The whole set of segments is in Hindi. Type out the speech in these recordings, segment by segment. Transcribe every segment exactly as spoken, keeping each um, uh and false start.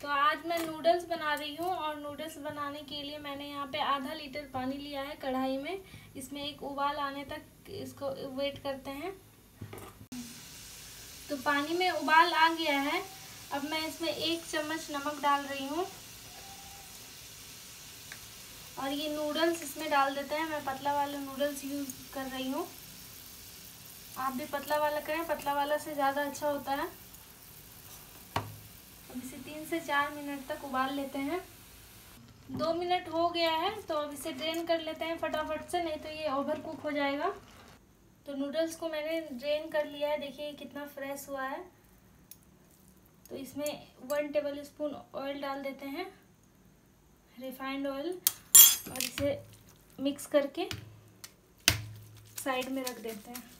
तो आज मैं नूडल्स बना रही हूँ और नूडल्स बनाने के लिए मैंने यहाँ पे आधा लीटर पानी लिया है कढ़ाई में। इसमें एक उबाल आने तक इसको वेट करते हैं। तो पानी में उबाल आ गया है। अब मैं इसमें एक चम्मच नमक डाल रही हूँ और ये नूडल्स इसमें डाल देते हैं। मैं पतला वाला नूडल्स यूज़ कर रही हूँ, आप भी पतला वाला करें, पतला वाला से ज़्यादा अच्छा होता है। अब इसे तीन से चार मिनट तक उबाल लेते हैं। दो मिनट हो गया है तो अब इसे ड्रेन कर लेते हैं फटाफट से, नहीं तो ये ओवर कुक हो जाएगा। तो नूडल्स को मैंने ड्रेन कर लिया है, देखिए कितना फ्रेश हुआ है। तो इसमें वन टेबल स्पून ऑयल डाल देते हैं, रिफाइंड ऑयल, और इसे मिक्स करके साइड में रख देते हैं।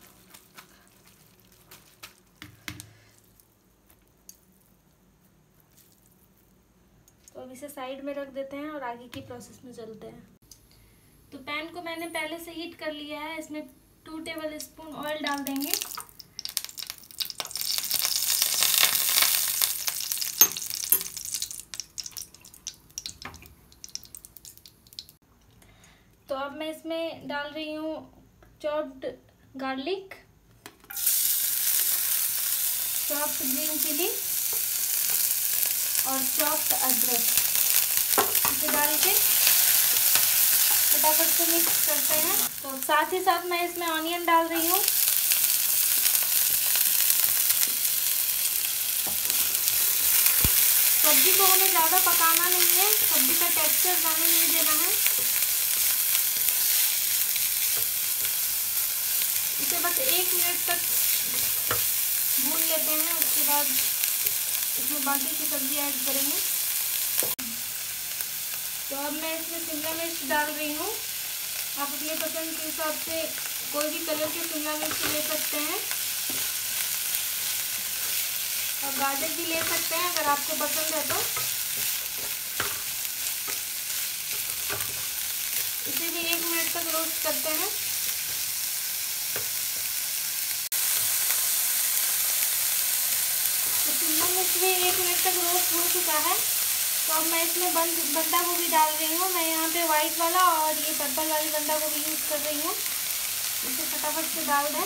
तो अब इसे साइड में रख देते हैं और आगे की प्रोसेस में चलते हैं। तो पैन को मैंने पहले से हीट कर लिया है, इसमें टू टेबल स्पून ऑयल डाल देंगे। तो अब मैं इसमें डाल रही हूँ chopped garlic, chopped green chilli और चॉप्ड अदरक। इसे डाल के फटाफट से मिक्स करते हैं। तो साथ ही साथ मैं इसमें ऑनियन डाल रही हूँ। सब्जी को हमें ज़्यादा पकाना नहीं है, सब्जी का टेक्सचर जाने नहीं देना है। इसे बस एक मिनट तक भून लेते हैं, उसके बाद इसमें बाकी की सब्जी ऐड करेंगे। तो अब मैं इसमें शिमला मिर्च डाल रही हूँ। आप अपने पसंद के हिसाब से कोई भी कलर की शिमला मिर्च ले सकते हैं और गाजर भी ले सकते हैं अगर आपको पसंद है तो। इसे भी एक मिनट तक रोस्ट करते हैं। तो शिमला मिर्च भी एक मिनट तक रोस्ट हो चुका है। तो अब मैं इसमें बंद बंदा गोभी डाल रही हूँ। मैं यहाँ पे वाइट वाला और ये पर्पल वाली बंदा गोभी यूज़ कर रही हूँ। इसे फटाफट से डाल दें।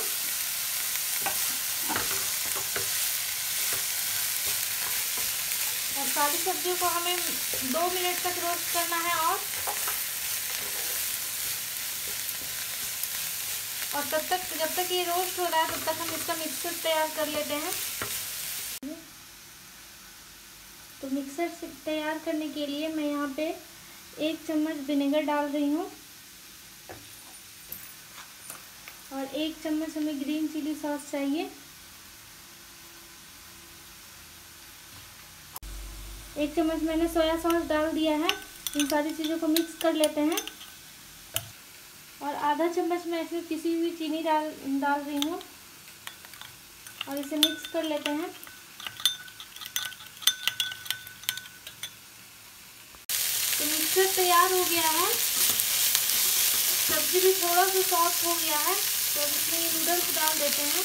और सारी सब्जियों को हमें दो मिनट तक रोस्ट करना है और और तब तक जब तक ये रोस्ट हो रहा है तब तक हम इसका मिक्सर तैयार कर लेते हैं। तो मिक्सर से तैयार करने के लिए मैं यहाँ पे एक चम्मच विनेगर डाल रही हूँ और एक चम्मच हमें ग्रीन चिली सॉस चाहिए। एक चम्मच मैंने सोया सॉस डाल दिया है। इन सारी चीज़ों को मिक्स कर लेते हैं और आधा चम्मच मैं इसमें पिसी हुई चीनी डाल डाल रही हूँ और इसे मिक्स कर लेते हैं। तो मिक्सर तैयार हो गया है, सब्जी भी थोड़ा सा सॉफ्ट हो गया है। तो अब इसमें ये नूडल्स डाल देते हैं।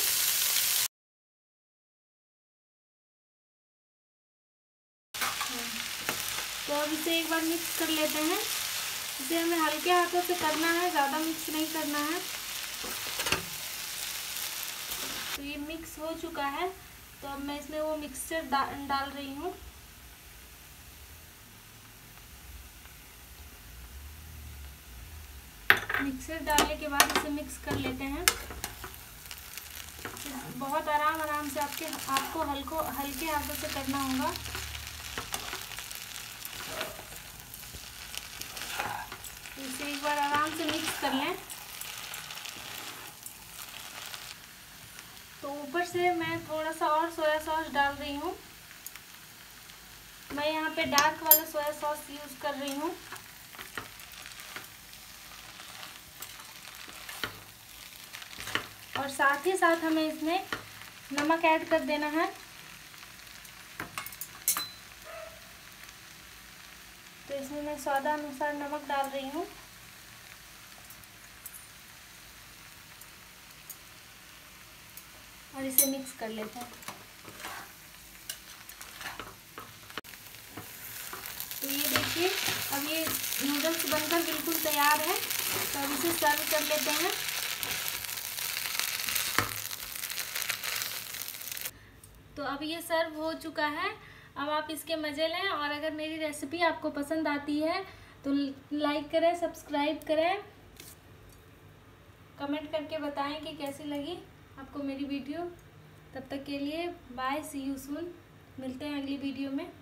तो अब इसे एक बार मिक्स कर लेते हैं। इसे हमें हल्के हाथों से करना है, ज़्यादा मिक्स नहीं करना है। तो ये मिक्स हो चुका है। तो अब मैं इसमें वो मिक्सचर डा, डाल रही हूँ। मिक्सर डालने के बाद इसे मिक्स कर लेते हैं। बहुत आराम आराम से आपके आपको हल्को हल्के हाथों से करना होगा। इसे एक बार आराम से मिक्स कर लें। तो ऊपर से मैं थोड़ा सा और सोया सॉस डाल रही हूँ। मैं यहाँ पे डार्क वाला सोया सॉस यूज़ कर रही हूँ। और साथ ही साथ हमें इसमें नमक ऐड कर देना है। तो इसमें मैं स्वादानुसार नमक डाल रही हूँ। और इसे मिक्स कर लेते हैं। ये देखिए अब ये नूडल्स बनकर बिल्कुल तैयार है, तो अब इसे सर्व कर लेते हैं। तो अब ये सर्व हो चुका है। अब आप इसके मज़े लें, और अगर मेरी रेसिपी आपको पसंद आती है तो लाइक करें, सब्सक्राइब करें, कमेंट करके बताएं कि कैसी लगी आपको मेरी वीडियो। तब तक के लिए बाय, सी यू सून। मिलते हैं अगली वीडियो में।